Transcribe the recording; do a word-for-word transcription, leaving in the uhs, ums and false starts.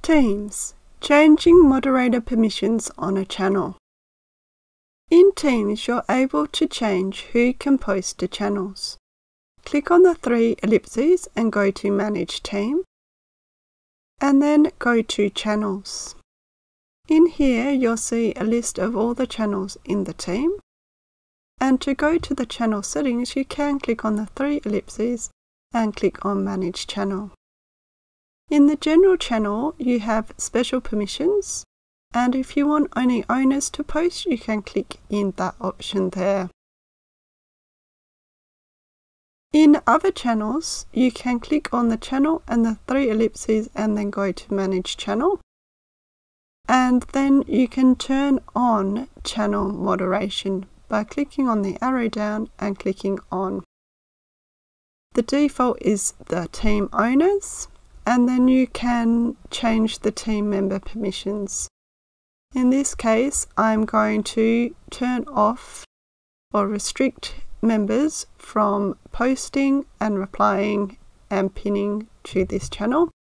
Teams. Changing moderator permissions on a channel. In Teams, you're able to change who can post to channels. Click on the three ellipses and go to Manage Team, and then go to Channels. In here, you'll see a list of all the channels in the team. And to go to the channel settings, you can click on the three ellipses and click on Manage Channel. In the General channel, you have special permissions, and if you want only owners to post, you can click in that option there. In other channels, you can click on the channel and the three ellipses and then go to Manage Channel. And then you can turn on channel moderation by clicking on the arrow down and clicking on. The default is the team owners, and then you can change the team member permissions. In this case, I'm going to turn off or restrict members from posting and replying and pinning to this channel.